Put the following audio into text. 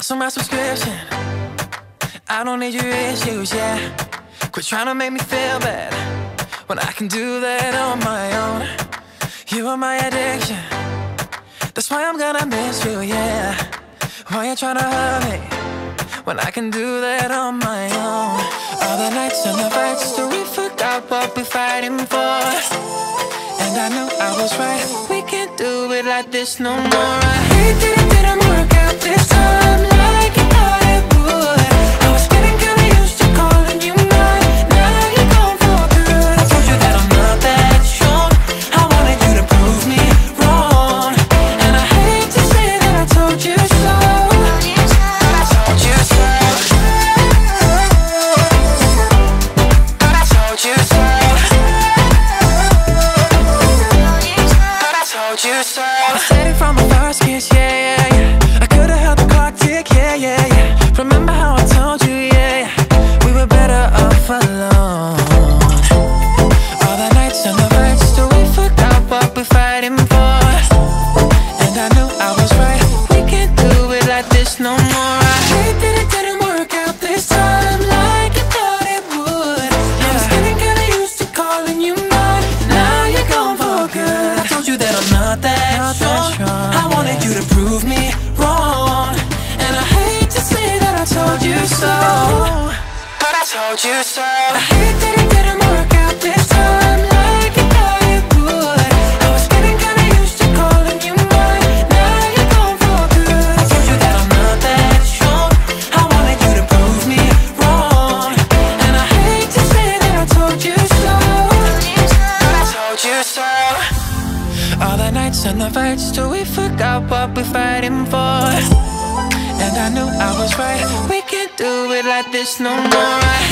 Cancel my subscription. I don't need your issues, yeah. Quit trying to make me feel bad when I can do that on my own. You are my addiction. That's why I'm gonna miss you, yeah. Why you trying to hurt me when I can do that on my own? All the nights and the fights till we forgot what we're fighting for. And I knew I was right. We can't do it like this no more. I hate that it didn't work out this time like you thought it would. I was getting kinda used to calling you mine. Now you're gone for good. I told you that I'm not that strong. I wanted you to prove me wrong. And I hate to say that I told you so. I told you so. But I told you so. You so. I said it from my first kiss, yeah, yeah, yeah. I could've held the clock tick, yeah, yeah, yeah. Remember how I told you, yeah, yeah. We were better off alone. All the nights and the fights till we forgot what we're fighting for. And I knew I was right. We can't do it like this no more. I hate that it didn't work out this time like you thought it would. I was getting kinda used to calling you mine. Now you're gone for good. I told you that I'm not that strong. I wanted you to prove me wrong. And I hate to say that I told you so. But I told you so. I hate that it didn't work out this time like you thought it would. I was getting kinda used to calling you mine. Now you're gone for good. I told you that I'm not that strong. I wanted you to prove me wrong. And I hate to say that I told you so. But I told you so. All the nights and the fights till we forgot what we're fighting for. And I knew I was right. We can't do it like this no more.